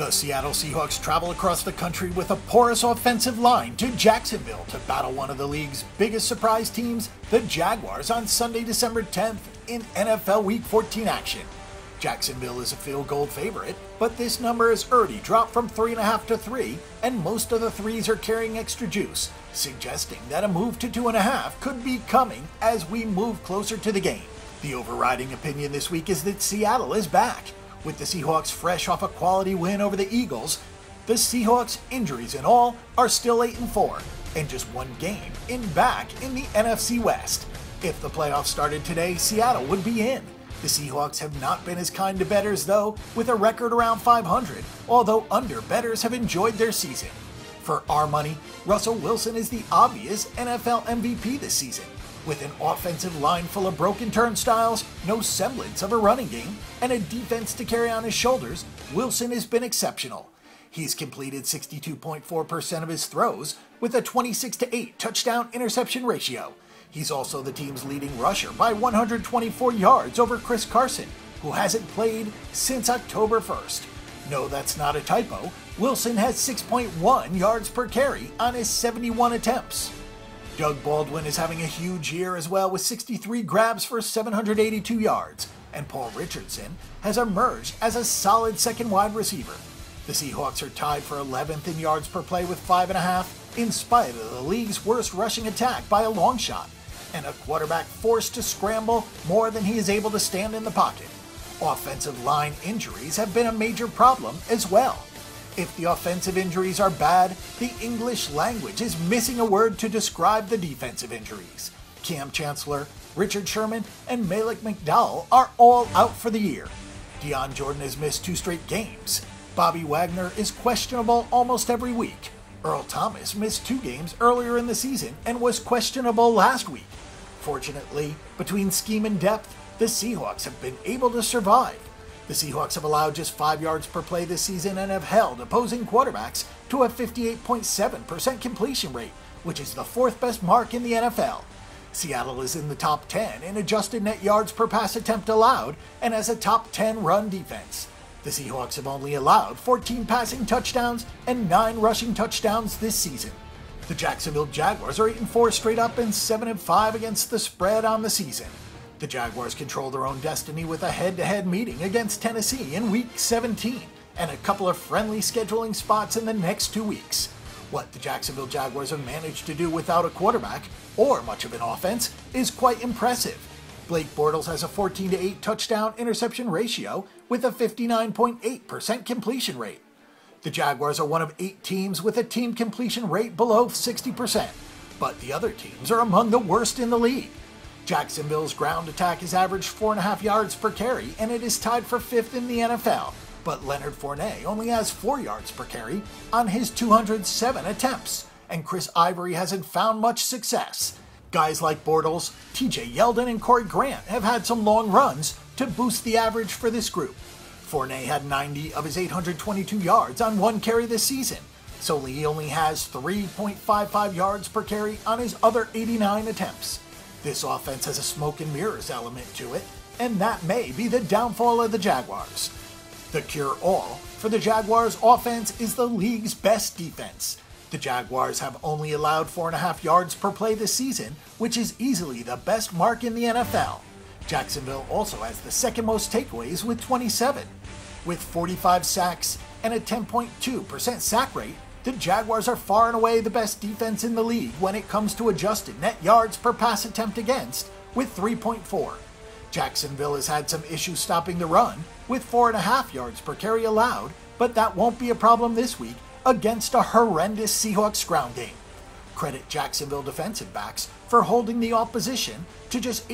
The Seattle Seahawks travel across the country with a porous offensive line to Jacksonville to battle one of the league's biggest surprise teams, the Jaguars, on Sunday, December 10th in NFL Week 14 action. Jacksonville is a field goal favorite, but this number has already dropped from 3.5 to 3, and most of the threes are carrying extra juice, suggesting that a move to 2.5 could be coming as we move closer to the game. The overriding opinion this week is that Seattle is back. With the Seahawks fresh off a quality win over the Eagles, the Seahawks, injuries and all, are still 8-4, and just one game back in the NFC West. If the playoffs started today, Seattle would be in. The Seahawks have not been as kind to bettors though, with a record around 500, although under bettors have enjoyed their season. For our money, Russell Wilson is the obvious NFL MVP this season. With an offensive line full of broken turnstiles, no semblance of a running game, and a defense to carry on his shoulders, Wilson has been exceptional. He's completed 62.4% of his throws with a 26-8 touchdown-interception ratio. He's also the team's leading rusher by 124 yards over Chris Carson, who hasn't played since October 1st. No, that's not a typo. Wilson has 6.1 yards per carry on his 71 attempts. Doug Baldwin is having a huge year as well with 63 grabs for 782 yards, and Paul Richardson has emerged as a solid second wide receiver. The Seahawks are tied for 11th in yards per play with 5.5, in spite of the league's worst rushing attack by a long shot, and a quarterback forced to scramble more than he is able to stand in the pocket. Offensive line injuries have been a major problem as well. If the offensive injuries are bad, the English language is missing a word to describe the defensive injuries. Cam Chancellor, Richard Sherman, and Malik McDowell are all out for the year. Deion Jordan has missed 2 straight games. Bobby Wagner is questionable almost every week. Earl Thomas missed 2 games earlier in the season and was questionable last week. Fortunately, between scheme and depth, the Seahawks have been able to survive. The Seahawks have allowed just 5 yards per play this season and have held opposing quarterbacks to a 58.7% completion rate, which is the 4th best mark in the NFL. Seattle is in the top 10 in adjusted net yards per pass attempt allowed and has a top 10 run defense. The Seahawks have only allowed 14 passing touchdowns and 9 rushing touchdowns this season. The Jacksonville Jaguars are 8-4 straight up and 7-5 against the spread on the season. The Jaguars control their own destiny with a head-to-head meeting against Tennessee in Week 17 and a couple of friendly scheduling spots in the next 2 weeks. What the Jacksonville Jaguars have managed to do without a quarterback or much of an offense is quite impressive. Blake Bortles has a 14-8 touchdown-interception ratio with a 59.8% completion rate. The Jaguars are one of 8 teams with a team completion rate below 60%, but the other teams are among the worst in the league. Jacksonville's ground attack has averaged 4.5 yards per carry, and it is tied for 5th in the NFL, but Leonard Fournette only has 4 yards per carry on his 207 attempts, and Chris Ivory hasn't found much success. Guys like Bortles, TJ Yeldon, and Corey Grant have had some long runs to boost the average for this group. Fournette had 90 of his 822 yards on 1 carry this season, so he only has 3.55 yards per carry on his other 89 attempts. This offense has a smoke and mirrors element to it, and that may be the downfall of the Jaguars. The cure-all for the Jaguars' offense is the league's best defense. The Jaguars have only allowed 4.5 yards per play this season, which is easily the best mark in the NFL. Jacksonville also has the second most takeaways with 27. With 45 sacks and a 10.2% sack rate, the Jaguars are far and away the best defense in the league when it comes to adjusted net yards per pass attempt against, with 3.4. Jacksonville has had some issues stopping the run, with 4.5 yards per carry allowed, but that won't be a problem this week against a horrendous Seahawks ground game. Credit Jacksonville defensive backs for holding the opposition to just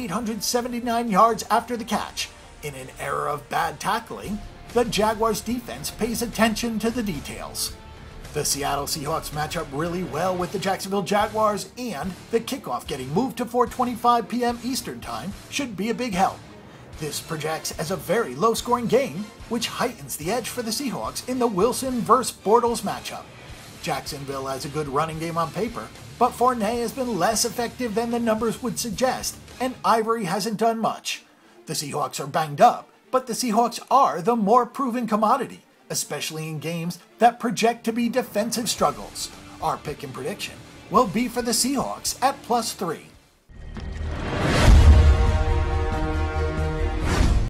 879 yards after the catch. In an era of bad tackling, the Jaguars defense pays attention to the details. The Seattle Seahawks match up really well with the Jacksonville Jaguars, and the kickoff getting moved to 4:25 p.m. Eastern Time should be a big help. This projects as a very low-scoring game, which heightens the edge for the Seahawks in the Wilson vs. Bortles matchup. Jacksonville has a good running game on paper, but Fournette has been less effective than the numbers would suggest, and Ivory hasn't done much. The Seahawks are banged up, but the Seahawks are the more proven commodity. especially in games that project to be defensive struggles. Our pick and prediction will be for the Seahawks at +3.